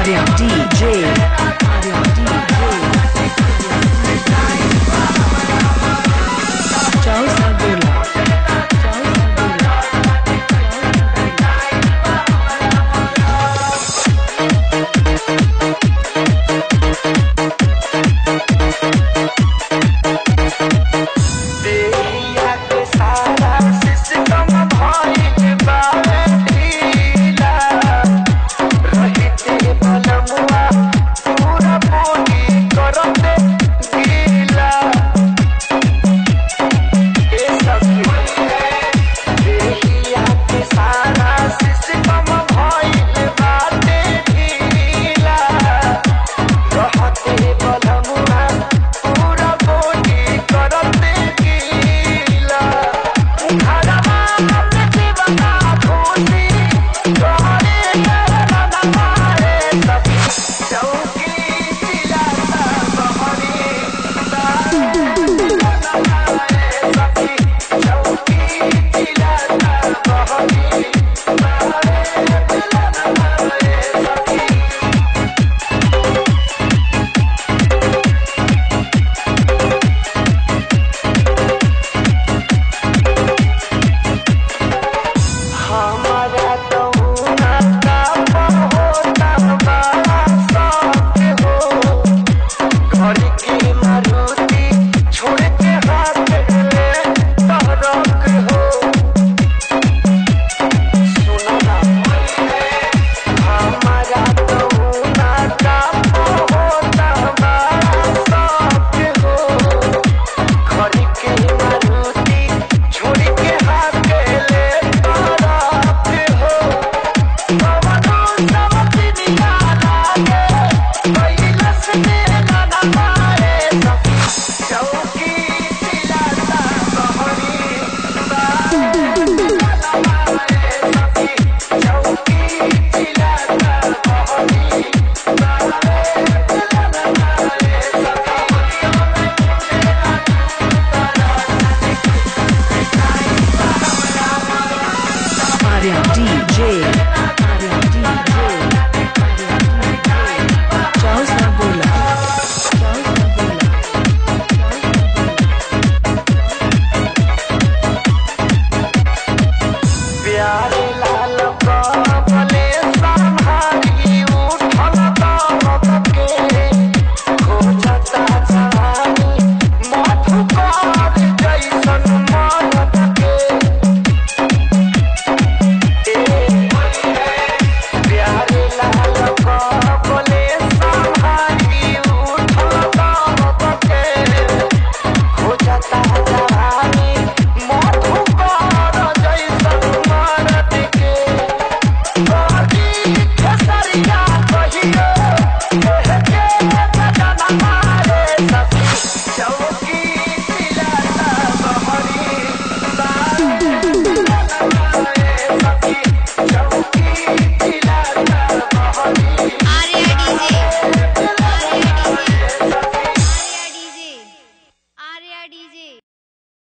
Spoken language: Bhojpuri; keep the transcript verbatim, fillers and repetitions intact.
Arya D J. Arya D J. Ciao Sagola. Arya D J. Arya D J. Ciao Sagola. Ciao Sagola. प्यारे लाल का भले संभाली उठल दम के खोजता जवानी मधुकर जैसन मानव के प्यारे लाल का भले संभाली उठल दम के खोजता जवानी मधुकर जैसन मानव के बाकी खेसरिया कहियो के बदन मारे सखी चौकी सिलाता बहरी